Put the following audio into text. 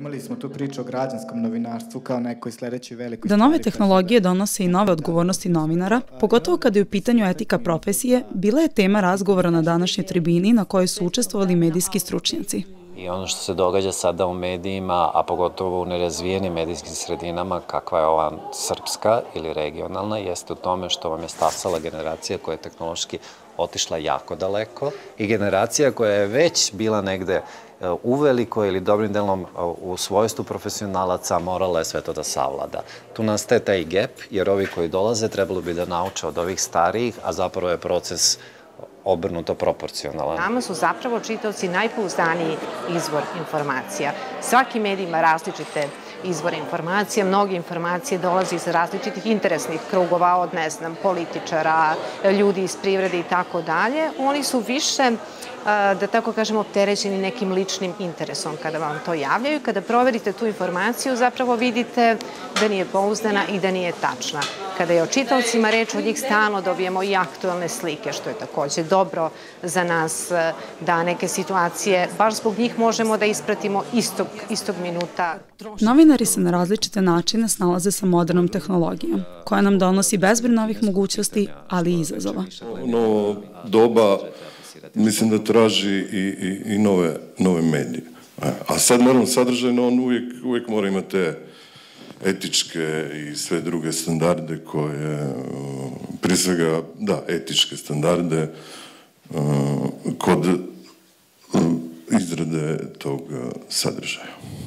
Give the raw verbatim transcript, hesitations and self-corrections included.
Imali smo tu priču o građanskom novinarstvu kao nekoj sledećoj velikoj... Da nove tehnologije donose i nove odgovornosti novinara, pogotovo kada je u pitanju etika profesije, bila je tema razgovora na današnjoj tribini na kojoj su učestvovali medijski stručnjaci. I ono što se događa sada u medijima, a pogotovo u nerazvijenim medijskim sredinama, kakva je ova srpska ili regionalna, jeste u tome što vam je stasala generacija koja je tehnološki otišla jako daleko i generacija koja je već bila negde uveliko ili dobrim delom u svojstvu profesionalaca morala je sve to da savlada. Tu nastaje taj gap, jer ovi koji dolaze trebalo bi da nauče od ovih starijih, a zapravo je proces obrnuto proporcionalan. Nama su zapravo čitaoci najpouzdaniji izvor informacija. Svaki medij ima različite izvore informacija, mnoge informacije dolaze iz različitih interesnih krugova, od, ne znam, političara, ljudi iz privrede i tako dalje. Oni su više, da tako kažemo, opterećeni nekim ličnim interesom kada vam to javljaju. Kada proverite tu informaciju, zapravo vidite da nije pouzdana i da nije tačna. Kada je o čitaocima reč, od njih stalno dobijemo i aktualne slike, što je takođe dobro za nas, da neke situacije, baš zbog njih možemo da ispratimo istog, istog minuta. Novinari se na različite načine snalaze sa modernom tehnologijom, koja nam donosi bezbroj novih mogućnosti, ali i izazova. Novo doba, mislim da traži i, i, i nove, nove medije. A sad, naravno, sadržajno on uvijek, uvijek mora imati te etičke i sve druge standarde koje, prije svega, da, etičke standarde kod izrade tog sadržaja.